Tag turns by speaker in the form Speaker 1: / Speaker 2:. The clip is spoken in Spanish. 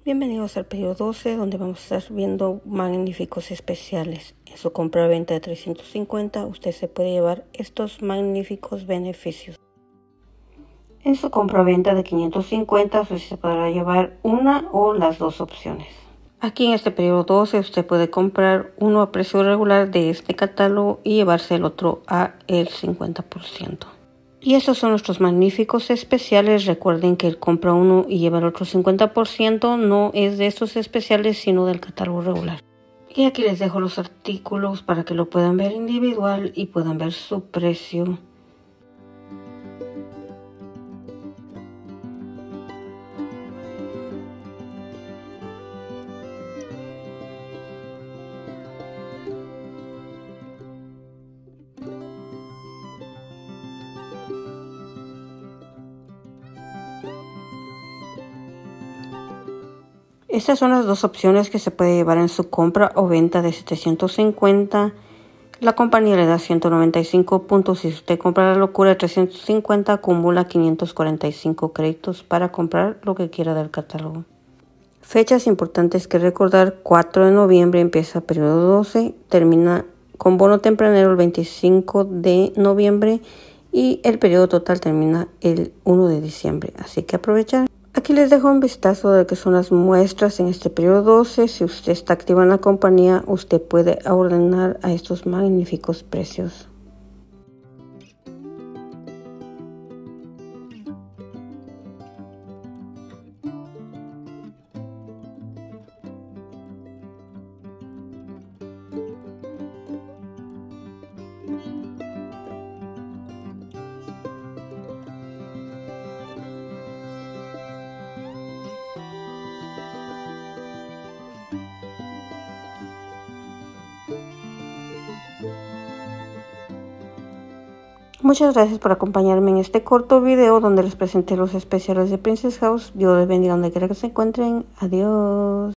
Speaker 1: Bienvenidos al periodo 12, donde vamos a estar viendo magníficos especiales. En su compra-venta de 350, usted se puede llevar estos magníficos beneficios. En su compra-venta de 550, usted se podrá llevar una o las dos opciones. Aquí en este periodo 12, usted puede comprar uno a precio regular de este catálogo y llevarse el otro a el 50%. Y estos son nuestros magníficos especiales. Recuerden que el compra uno y lleva el otro 50% no es de estos especiales, sino del catálogo regular. Y aquí les dejo los artículos para que lo puedan ver individual y puedan ver su precio. Estas son las dos opciones que se puede llevar en su compra o venta de 750. La compañía le da 195 puntos. Si usted compra la locura de 350, acumula 545 créditos para comprar lo que quiera del catálogo. Fechas importantes que recordar: 4 de noviembre empieza periodo 12, termina con bono tempranero el 25 de noviembre y el periodo total termina el 1 de diciembre. Así que aprovechar. Aquí les dejo un vistazo de qué son las muestras en este periodo 12. Si usted está activo en la compañía, usted puede ordenar a estos magníficos precios. Muchas gracias por acompañarme en este corto video donde les presenté los especiales de Princess House. Dios les bendiga donde quiera que se encuentren. Adiós.